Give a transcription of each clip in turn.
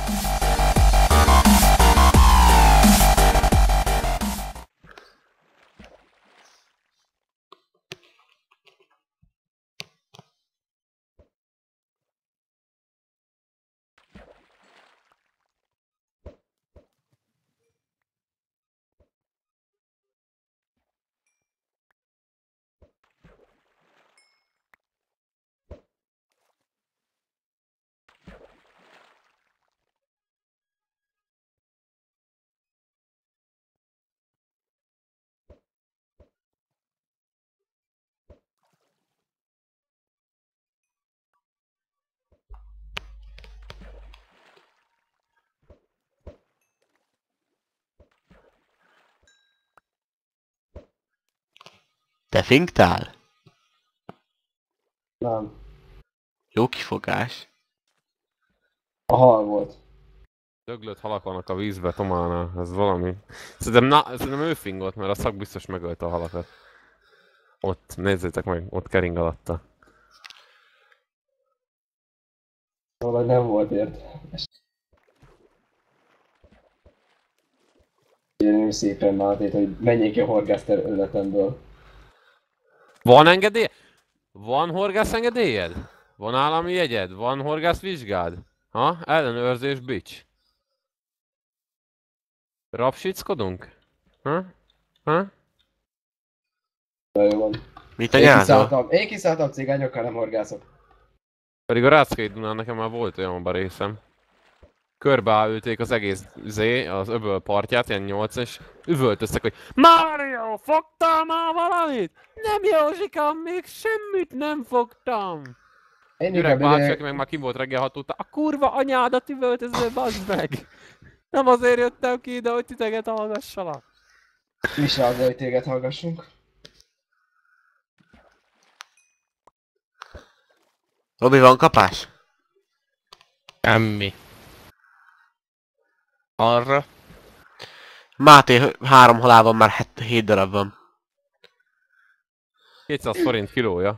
Te finktál? Nem. Jó kifogás. A hal volt. Döglött halak vannak a vízbe, Tománál, ez valami. Szerintem ő fingolt, mert a szak biztos megölte a halakat. Ott, nézzétek meg, ott kering alatta. Valahogy nem volt értelmes. Kérném szépen Mátét, hogy menjék ki a horgászterületemből. Van engedély? Van horgászengedélyed? Van állami jegyed? Van horgászvizsgád? Ha? Ellenőrzés, bics. Rapsickodunk? Ha? Ha? De jó van. Mit a nyázol? Én kiszálltam cigányokkal, nem horgászok. Pedig a Ráckai Dunán nekem már volt olyan részem. Körbeülték az egész az öböl partját, ilyen 8, és üvöltöztek, hogy Mário, fogtál már valamit? Nem, Józsikám, még semmit nem fogtam! Én Gyerek inkább bácsi, aki meg már kim volt reggel 6 óta, a kurva anyádat üvöltöző, bazd meg! Nem azért jöttem ki ide, hogy titeket hallgassalak. mi se az, hogy téged hallgassunk. Robi, van kapás? Semmi. Arra? Máté 3 halál van, már 7 darab van. 200 forint kilója,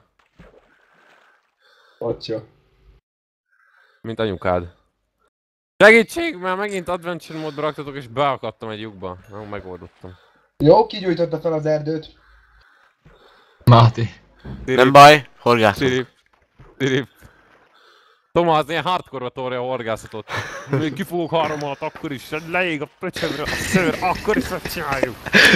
Ott jó. mint anyukád. Segítség, mert megint adventure módba raktatok és beakadtam egy lyukba. Na, megoldottam. Jó, kigyújtotta fel az erdőt. Máté. Nem baj, horgászunk. Tirip. Toma, az ilyen hardcore-ra tolja a horgászatot. Még kifogok 3 alatt, akkor is leég a pöcsömre a szőr, akkor is megcsináljuk.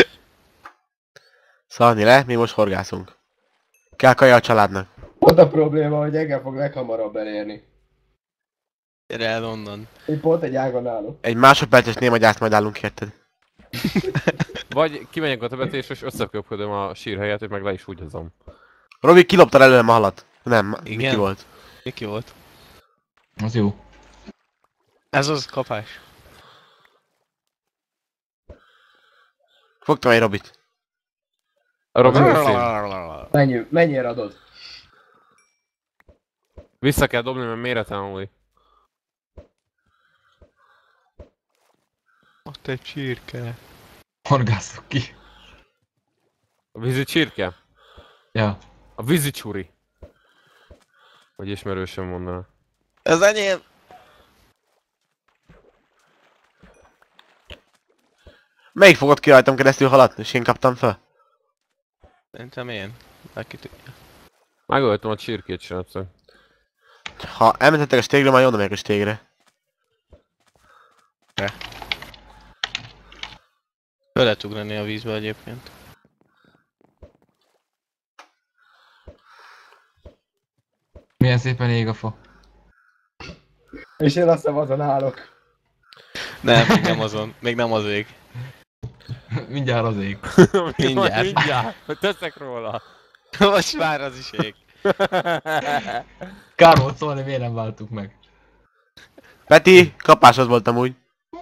Szarni le, mi most horgászunk. Kell kaja a családnak. Ott a probléma, hogy engem fog leghamarabb elérni. Gyere el onnan. Én pont egy ágon állok. Egy másodperces néma gyászt majd állunk érted. Vagy kimegyek a temetésre és összeköpködöm a sírhelyet, és meg le is húgyozom. Robi, kiloptad előlem a halat. Nem, Igen. Miki volt. Miki volt. Az jó. Ez az kapás. Fogtam egy Robit. A Robi szín. Mennyire adod? Vissza kell dobni, mert méretlen új. Ott egy csirke. Horgásszuk ki. A vízi csirke? Ja. A vízi csuri. Hogy ismerősen mondaná. Ez enyém! Melyik fogott ki rajtam keresztül halat, és én kaptam fel? Szerintem én. Aki tudja. Megöltem a csirkét, srácok. Ha elmentetek a stégre, majd oda megyek a stégre. Föl lehet ugrani a vízbe egyébként. Milyen szépen ég a fa. És én azt hiszem azon állok. Nem, még nem azon. Még nem az ég. Mindjárt az ég. Mindjárt. Mindjárt. Teszek róla. Most már az is ég. Kár volt szólni, miért nem váltuk meg? Peti, kapásod voltam úgy.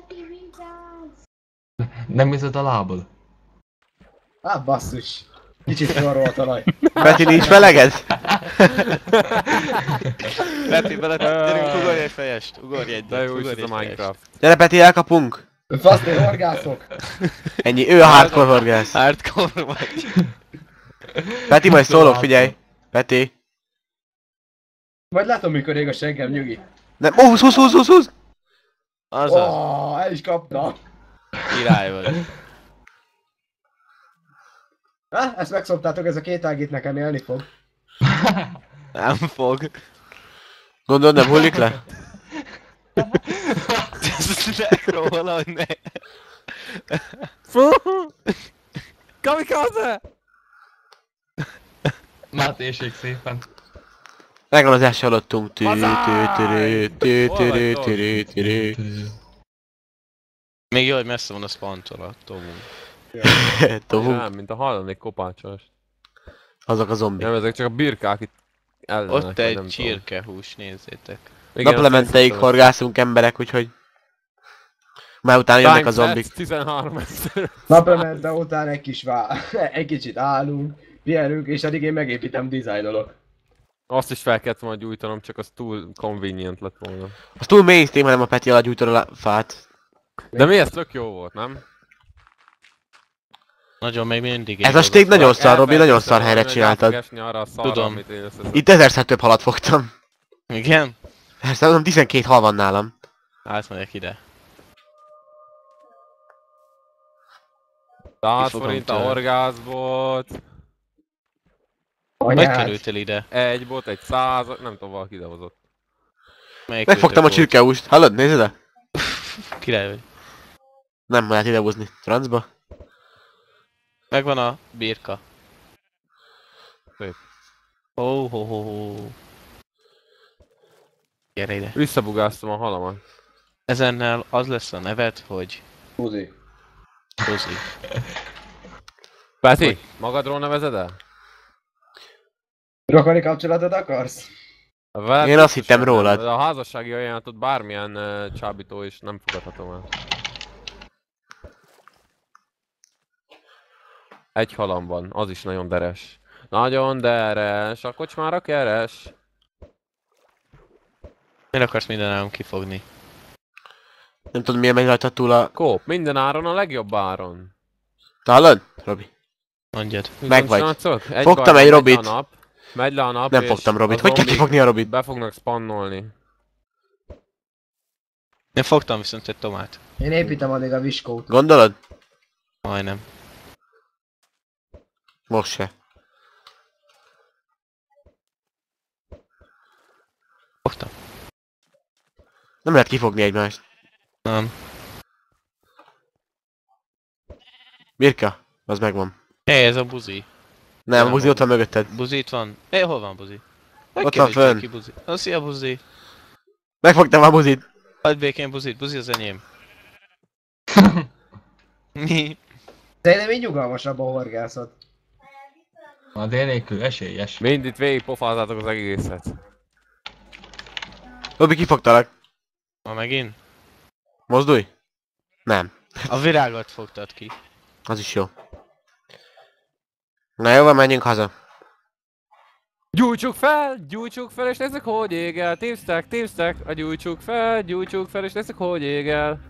Nem nézed a lábad? Á, basszus. Kicsit forró a talaj. Peti, nincs meleged? Peti, gyerünk, ugorj egy fejest. Ugorj egy. De jó is ez a Minecraft. Gyere Peti, elkapunk! Fasz, én horgászok. Ennyi, ő a hardcore horgász. Hardcore vagy. Peti, majd szólok, figyelj! Peti! Majd látom, mikor ég a seggem, nyugi. Nem, ó, húz! Azaz, El is kapta. király vagy. Ezt megszoptátok, ez a két ágít nekem élni fog. Nem fog. Gondolod, nem hullik le? Ez nekro valahogy ne. Kamikaze! Mátésék szépen. Legalább az első hallottunk. Még jó, hogy messze van a spawntól a Tomunk. Tovunk. Nem, mint a hallanék kopácsos. Azok a zombik. Nem, ezek csak a birkák itt ellenek. Ott vagy nem egy tudom. csirkehús, nézzétek. Igen, Naplementeig azt horgászunk emberek, úgyhogy... Már utána jönnek a Time zombik. Fats 13 ezer. Naplemente után egy kicsit állunk, pihenünk, és addig én megépítem, dizájnolok. Azt is fel kellett volna gyújtanom, csak az túl convenient lett volna. Az túl mainstream, hanem a Peti alá gyújtod a fát. De mi ez tök jó volt, nem? Nagyon még mindig Ez a sték nagyon szar, Robi, nagyon szar helyre csináltad. Tudom. Itt 1000-szer több halat fogtam. Igen? Persze, mondom, 12 hal van nálam. Átmegyek ide. 100 fogom forint a tőle. horgászbot. Hogy Anyád. kerültél ide? Egy bot, egy 100, nem tudom, valaki idehozott. Melyik Megfogtam a őtök volt? csirkehúst. Hallod? Nézd ide? Király vagy. Nem lehet idehúzni. Francba. Megvan a birka. Szép. Ho. Gyere ide. Visszabugáztam a halamat. Ezennel az lesz a neved, hogy Buzi. Buzi. Peti, magadról nevezed el? Rokoni kapcsolatot akarsz? Veled Én azt biztosan hittem nem. rólad. De a házassági ajánlatot bármilyen csábító is nem fogadhatom el. Egy halam van, az is nagyon deres. Nagyon deres, a kocsmára keres. Miért akarsz minden állam kifogni? Nem tudom, miért megy rajta túl a... Kóp, minden áron a legjobb áron. Te hallod? Robi. Mondjad. Meg vagy. Srácok, Fogtam baj, egy megy Robit. a nap, megy le a nap, Nem és fogtam Robit. a Hogy kell zombik kifogni a Robit? Be fognak spannolni. Én fogtam viszont egy tomát. Én építem addig a viskót. Gondolod? Majdnem. Most se. Fogtam. Nem lehet kifogni egymást. Nem. Birka? Az megvan. Hé, ez a buzi. Nem, a Nem, buzi ott van mögötted. Buzi itt van. Hé, hol van buzi? Hogy Ott kerültél van fönn. ki buzi? Na, szia buzi. Megfogtam a buzit. Hagyd békén buzit, buzi az enyém. Mi? Szerintem így nyugalmasabb a horgászat. A dél nélkül esélyes. Mind itt végig pofázátok az egészet. Robi, kifogtalak. Ma megint? Mozdulj? Nem. A virágot fogtad ki. Az is jó. Na jó, van, menjünk haza. Gyújtsuk fel, és nézzük, hogy ég el. Teamstack, a gyújtsuk fel, és nézzük, hogy ég el.